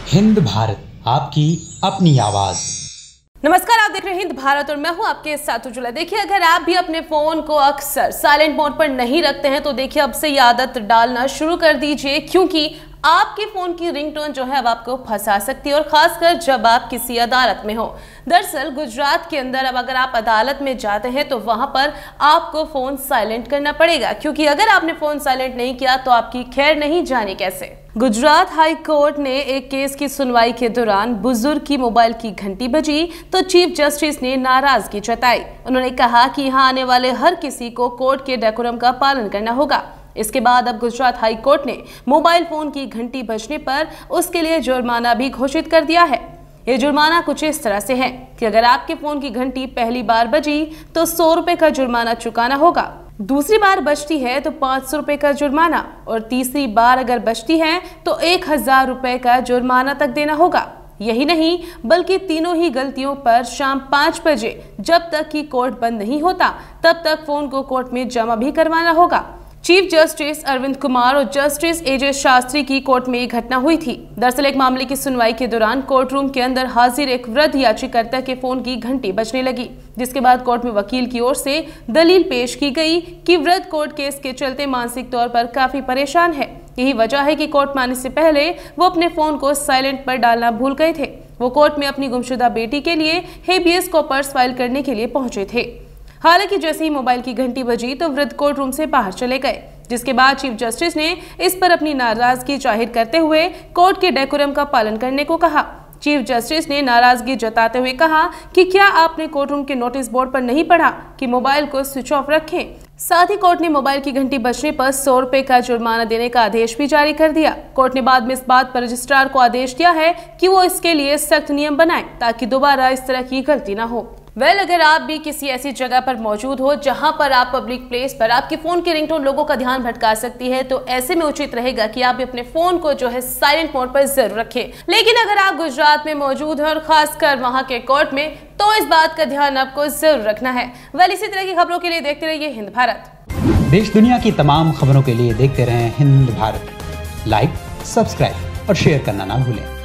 हिंद भारत, आपकी अपनी आवाज। नमस्कार, आप देख रहे हैं हिंद भारत और मैं हूं आपके साथ उज्ज्वला। देखिए, अगर आप भी अपने फोन को अक्सर साइलेंट मोड पर नहीं रखते हैं तो देखिए अब से ये आदत डालना शुरू कर दीजिए, क्योंकि आपके फोन की रिंगटोन जो है अब आपको फंसा सकती है, और खासकर जब आप किसी अदालत में हो। दरअसल गुजरात के अंदर अब अगर आप अदालत में जाते हैं तो वहां पर आपको फोन साइलेंट करना पड़ेगा, क्योंकि अगर आपने फोन साइलेंट नहीं किया तो आपकी खैर नहीं जाने कैसे। गुजरात हाई कोर्ट ने एक केस की सुनवाई के दौरान बुजुर्ग की मोबाइल की घंटी बजी तो चीफ जस्टिस ने नाराजगी जताई। उन्होंने कहा कि यहाँ आने वाले हर किसी को कोर्ट के डेकोरम का पालन करना होगा। इसके बाद अब गुजरात हाई कोर्ट ने मोबाइल फोन की घंटी बजने पर उसके लिए जुर्माना भी घोषित कर दिया है। ये जुर्माना कुछ इस तरह से है कि अगर आपके फोन की घंटी पहली बार बजी तो 100 रुपए का जुर्माना चुकाना होगा, दूसरी बार बजती है तो 500 रुपए का जुर्माना, और तीसरी बार अगर बजती है तो 1000 रुपए का जुर्माना तक देना होगा। यही नहीं बल्कि तीनों ही गलतियों पर शाम 5 बजे जब तक कि कोर्ट बंद नहीं होता तब तक फोन को कोर्ट में जमा भी करवाना होगा। चीफ जस्टिस अरविंद कुमार और जस्टिस एजे शास्त्री की कोर्ट में ये घटना हुई थी। दरअसल एक मामले की सुनवाई के दौरान कोर्ट रूम के अंदर हाजिर एक वृद्ध याचिकाकर्ता के फोन की घंटी बजने लगी, जिसके बाद कोर्ट में वकील की ओर से दलील पेश की गई कि वृद्ध कोर्ट केस के चलते मानसिक तौर पर काफी परेशान है। यही वजह है कि कोर्ट में आने से पहले वो अपने फोन को साइलेंट पर डालना भूल गए थे। वो कोर्ट में अपनी गुमशुदा बेटी के लिए हेबियस कॉर्पस फाइल करने के लिए पहुंचे थे। हालांकि जैसे ही मोबाइल की घंटी बजी तो वृद्ध कोर्ट रूम से बाहर चले गए, जिसके बाद चीफ जस्टिस ने इस पर अपनी नाराजगी जाहिर करते हुए कोर्ट के डेकोरम का पालन करने को कहा। चीफ जस्टिस ने नाराजगी जताते हुए कहा कि क्या आपने कोर्ट रूम के नोटिस बोर्ड पर नहीं पढ़ा कि मोबाइल को स्विच ऑफ रखें। साथ ही कोर्ट ने मोबाइल की घंटी बजने पर 100 रुपए का जुर्माना देने का आदेश भी जारी कर दिया। कोर्ट ने बाद में इस बात पर रजिस्ट्रार को आदेश दिया है कि वो इसके लिए सख्त नियम बनाए ताकि दोबारा इस तरह की गलती न हो। अगर आप भी किसी ऐसी जगह पर मौजूद हो जहां पर आप पब्लिक प्लेस पर आपके फोन की रिंगटोन लोगों का ध्यान भटका सकती है, तो ऐसे में उचित रहेगा कि आप भी अपने फोन को जो है साइलेंट मोड पर जरूर रखें। लेकिन अगर आप गुजरात में मौजूद हैं और खासकर वहां के कोर्ट में, तो इस बात का ध्यान आपको जरूर रखना है। इसी तरह की खबरों के लिए देखते रहिए हिंद भारत। देश दुनिया की तमाम खबरों के लिए देखते रहें हिंद भारत। लाइक, सब्सक्राइब और शेयर करना ना भूलें।